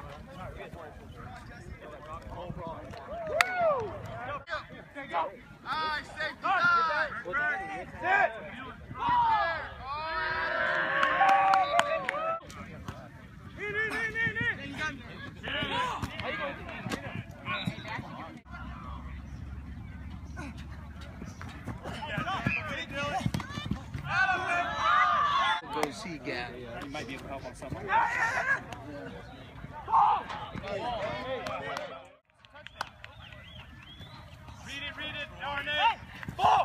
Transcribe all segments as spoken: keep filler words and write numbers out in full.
Nice, safety time! Sit! Go see gap. You might be able to help on someone. Read it, read it, Arnett! Ball!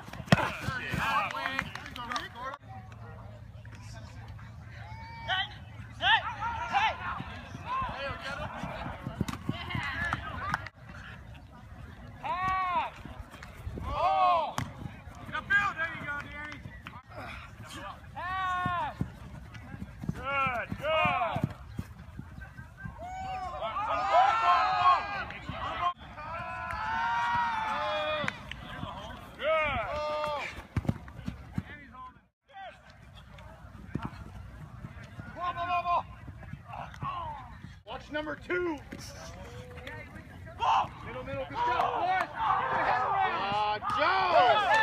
Watch number two. Ball. Middle, middle, good job, boys. Uh, Joe.